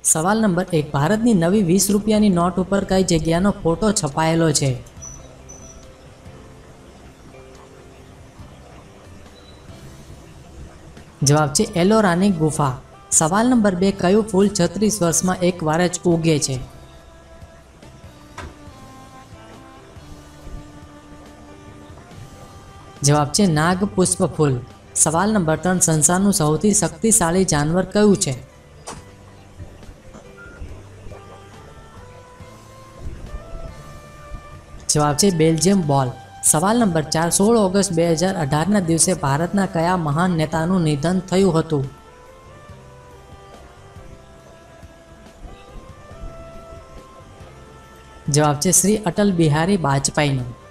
સવાલ નંબર 1, ભારતની નવી 20 રૂપિયાની નોટ ઉપર કઈ જગ્યાનો ફોટો છપાયેલો છે? જવાબ છે એલોરાની ગુફા. સવાલ નંબર 2, કયું ફૂલ 36 વર્ષમાં એકવાર જ ઉગે છે? જવાબ છે નાગ પુષ્પ ફૂલ. સવાલ નંબર 3, સંસારનું સૌથી શક્તિશાળી જાનવર કયું છે? જવાબ છે બેલ્જિયમ બોલ. સવાલ નંબર 4, 16 ઓગસ્ટ 2018ના દિવસે ભારતના કયા મહાન નેતાનું નિધન થયું હતું? જવાબ છે શ્રી અટલ બિહારી વાજપેયીનું.